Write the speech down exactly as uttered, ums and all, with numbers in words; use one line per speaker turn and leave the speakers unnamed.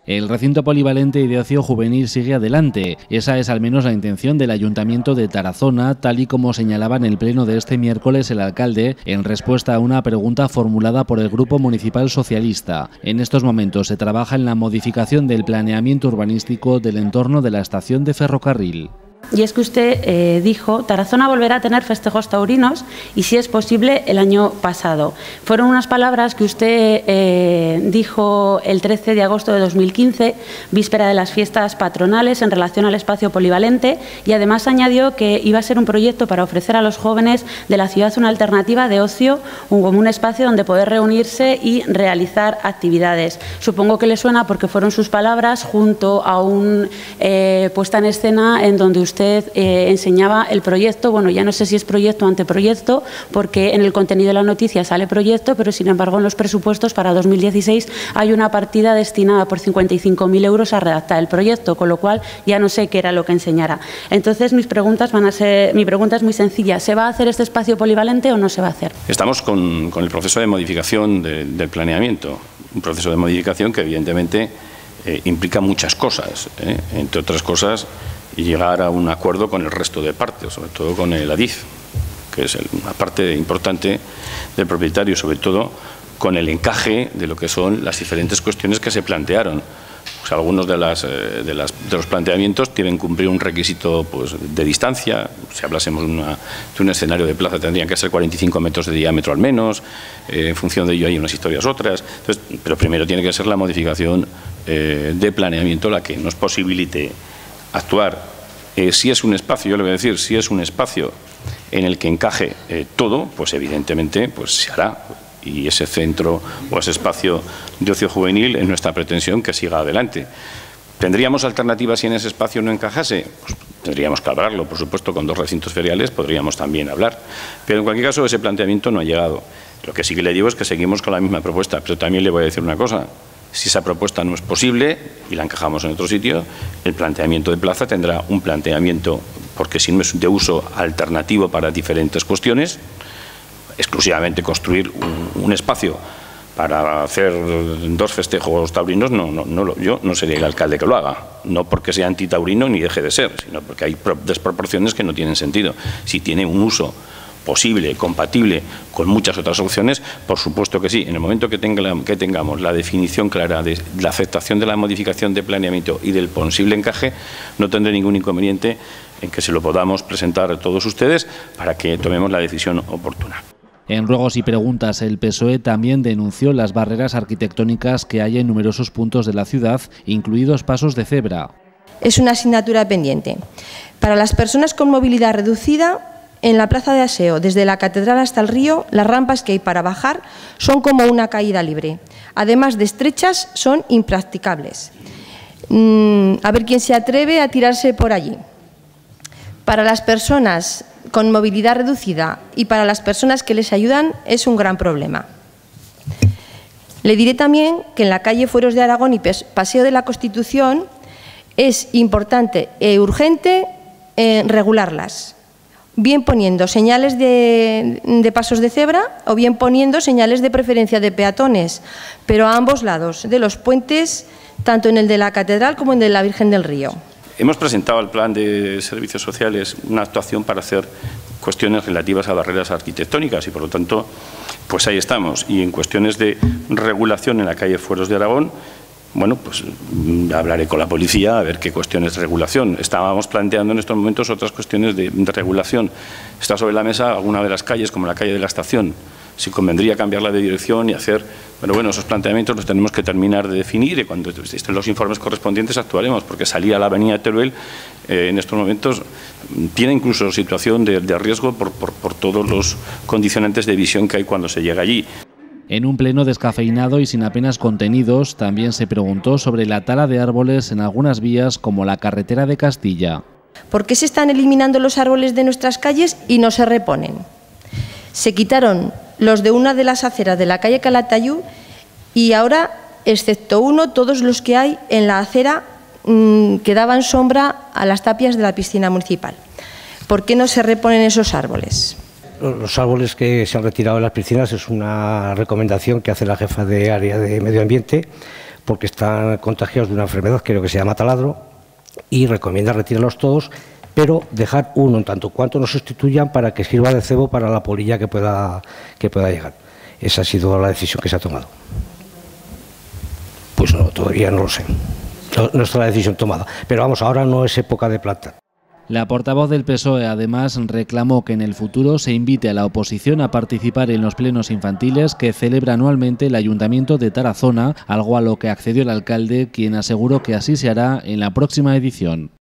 El recinto polivalente y de ocio juvenil sigue adelante. Esa es al menos la intención del Ayuntamiento de Tarazona, tal y como señalaba en el pleno de este miércoles el alcalde en respuesta a una pregunta formulada por el Grupo Municipal Socialista. En estos momentos se trabaja en la modificación del planeamiento urbanístico del entorno de la estación de ferrocarril.
Y es que usted eh, dijo, Tarazona volverá a tener festejos taurinos y, si es posible, el año pasado. Fueron unas palabras que usted eh, dijo el trece de agosto de dos mil quince, víspera de las fiestas patronales, en relación al espacio polivalente, y además añadió que iba a ser un proyecto para ofrecer a los jóvenes de la ciudad una alternativa de ocio, un, como un espacio donde poder reunirse y realizar actividades. Supongo que le suena porque fueron sus palabras junto a una eh, puesta en escena en donde usted Usted eh, enseñaba el proyecto. Bueno, ya no sé si es proyecto o anteproyecto, porque en el contenido de la noticia sale proyecto, pero sin embargo en los presupuestos para dos mil dieciséis hay una partida destinada por cincuenta y cinco mil euros a redactar el proyecto, con lo cual ya no sé qué era lo que enseñara. Entonces mis preguntas van a ser, mi pregunta es muy sencilla: ¿se va a hacer este espacio polivalente o no se va a hacer?
Estamos con, con el proceso de modificación de, del planeamiento, un proceso de modificación que evidentemente eh, implica muchas cosas, ¿eh? Entre otras cosas, y llegar a un acuerdo con el resto de partes, sobre todo con el Adif, que es el, una parte importante del propietario, sobre todo con el encaje de lo que son las diferentes cuestiones que se plantearon. O sea, algunos de, las, de, las, de los planteamientos tienen que cumplir un requisito, pues, de distancia. Si hablásemos de, una, de un escenario de plaza, tendrían que ser cuarenta y cinco metros de diámetro al menos. Eh, en función de ello hay unas historias otras. Entonces, pero primero tiene que ser la modificación eh, de planeamiento la que nos posibilite actuar. Eh, si es un espacio, yo le voy a decir, si es un espacio en el que encaje eh, todo, pues evidentemente pues se hará. Y ese centro o ese espacio de ocio juvenil es nuestra pretensión que siga adelante. ¿Tendríamos alternativas si en ese espacio no encajase? Pues tendríamos que hablarlo, por supuesto, con dos recintos feriales podríamos también hablar. Pero en cualquier caso ese planteamiento no ha llegado. Lo que sí que le digo es que seguimos con la misma propuesta, pero también le voy a decir una cosa. Si esa propuesta no es posible y la encajamos en otro sitio, el planteamiento de plaza tendrá un planteamiento, porque si no es de uso alternativo para diferentes cuestiones, exclusivamente construir un, un espacio para hacer dos festejos taurinos, no, no, no, yo no sería el alcalde que lo haga, no porque sea antitaurino ni deje de ser, sino porque hay desproporciones que no tienen sentido. Si tiene un uso posible, compatible con muchas otras opciones, por supuesto que sí. En el momento que, tenga, que tengamos la definición clara de la aceptación de la modificación de planeamiento y del posible encaje, no tendré ningún inconveniente en que se lo podamos presentar a todos ustedes para que tomemos la decisión oportuna.
En ruegos y preguntas, el P S O E también denunció las barreras arquitectónicas que hay en numerosos puntos de la ciudad, incluidos pasos de cebra.
Es una asignatura pendiente. Para las personas con movilidad reducida, en la plaza de Aseo, desde la catedral hasta el río, las rampas que hay para bajar son como una caída libre. Además de estrechas, son impracticables. Mm, a ver quién se atreve a tirarse por allí. Para las personas con movilidad reducida y para las personas que les ayudan es un gran problema. Le diré también que en la calle Fueros de Aragón y Paseo de la Constitución es importante e urgente eh, regularlas. Bien poniendo señales de, de pasos de cebra o bien poniendo señales de preferencia de peatones, pero a ambos lados de los puentes, tanto en el de la Catedral como en el de la Virgen del Río.
Hemos presentado al Plan de Servicios Sociales una actuación para hacer cuestiones relativas a barreras arquitectónicas y, por lo tanto, pues ahí estamos. Y en cuestiones de regulación en la calle Fueros de Aragón, bueno, pues hablaré con la policía a ver qué cuestiones de regulación. Estábamos planteando en estos momentos otras cuestiones de, de regulación. Está sobre la mesa alguna de las calles, como la calle de la Estación. Si convendría cambiarla de dirección y hacer... Pero bueno, esos planteamientos los tenemos que terminar de definir y cuando estén los informes correspondientes actuaremos, porque salir a la avenida de Teruel eh, en estos momentos tiene incluso situación de, de riesgo por, por, por todos los condicionantes de visión que hay cuando se llega allí.
En un pleno descafeinado y sin apenas contenidos, también se preguntó sobre la tala de árboles en algunas vías como la carretera de Castilla.
¿Por qué se están eliminando los árboles de nuestras calles y no se reponen? Se quitaron los de una de las aceras de la calle Calatayud y ahora, excepto uno, todos los que hay en la acera mmm, que daban sombra a las tapias de la piscina municipal. ¿Por qué no se reponen esos árboles?
Los árboles que se han retirado de las piscinas es una recomendación que hace la jefa de área de medio ambiente porque están contagiados de una enfermedad, creo que se llama taladro, y recomienda retirarlos todos, pero dejar uno en tanto cuanto nos sustituyan para que sirva de cebo para la polilla que pueda, que pueda llegar. Esa ha sido la decisión que se ha tomado. Pues no, todavía no lo sé. No, no está la decisión tomada. Pero vamos, ahora no es época de plantar.
La portavoz del P S O E además reclamó que en el futuro se invite a la oposición a participar en los plenos infantiles que celebra anualmente el Ayuntamiento de Tarazona, algo a lo que accedió el alcalde, quien aseguró que así se hará en la próxima edición.